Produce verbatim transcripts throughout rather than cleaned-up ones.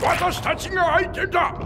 私たちが相手だ。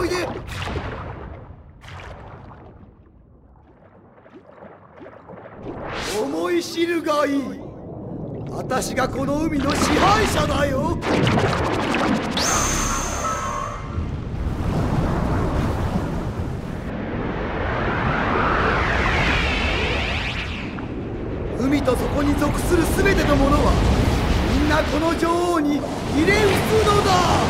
おいで。思い知るがいい。私がこの海の支配者だよ。海とそこに属する全てのものはみんなこの女王にひれ伏すのだ。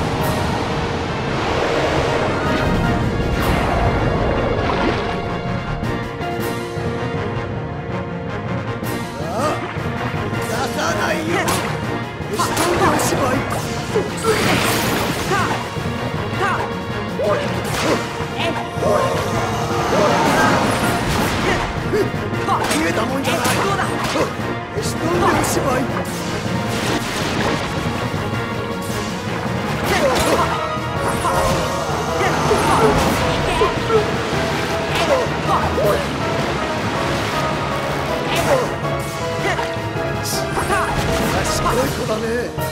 逃げたもんじゃない。決し飛んでおしまい。すごい子だね。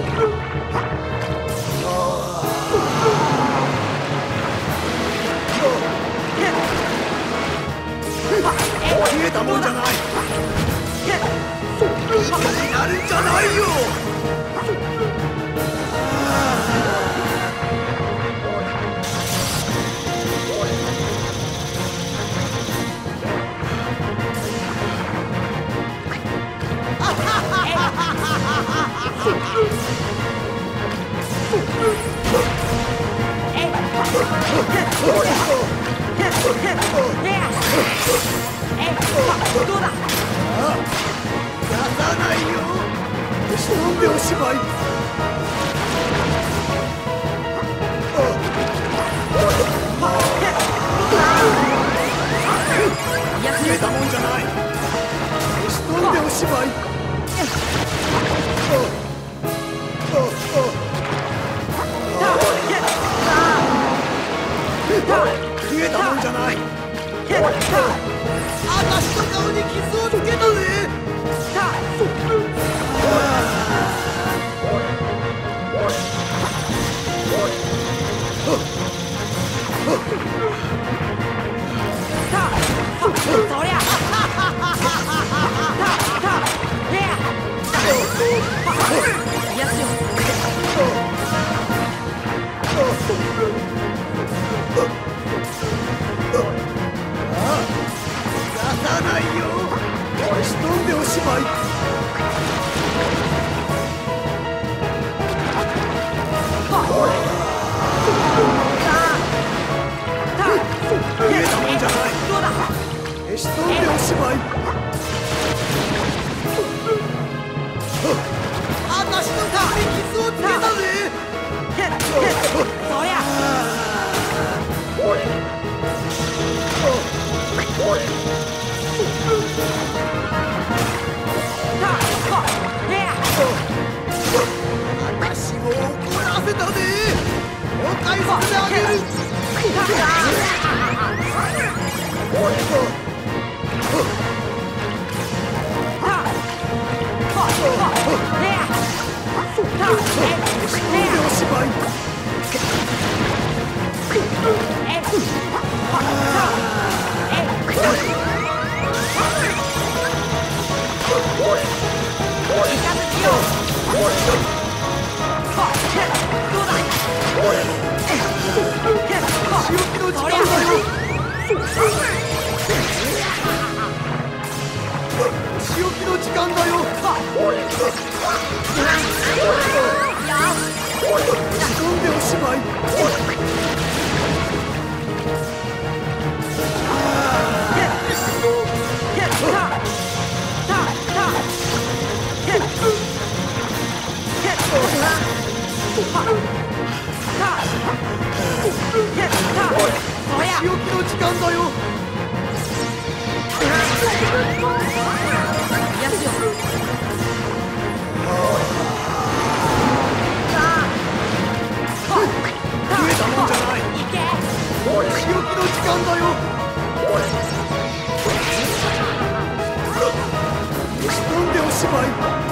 逃げたもんじゃない。になるんじゃないよ。どうだ。出さないよ。忍んでおしまい。逃げたもんじゃない。忍んでおしまい。逃げたもんじゃない。私の顔に傷をつけたぜ。そりゃ出さないよ。仕留んでおしまい。逃げたもんじゃない。仕留んでおしまい。私の顔に傷をつけたぜ。そりゃ私も怒らせたぜ。お返ししてあげる。おしまい。仕置きの時間だよ。仕置きの時間だよ。仕込んでおしまい。仕置きの時間だよ。増えたもんじゃない。仕置きの時間だよ。仕込んでおしまい。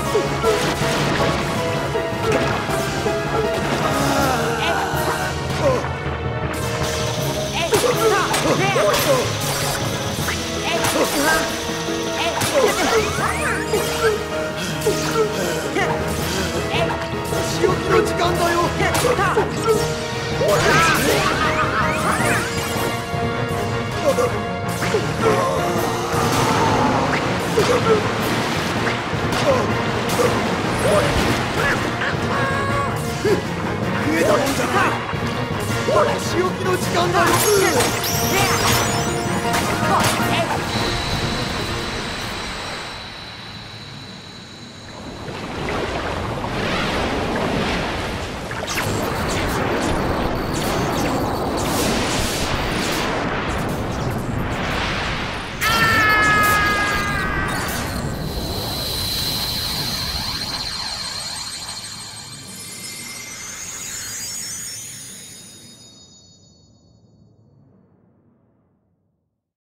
仕きの時間だよ。逃げたもんじゃない。仕置きの時間だよ。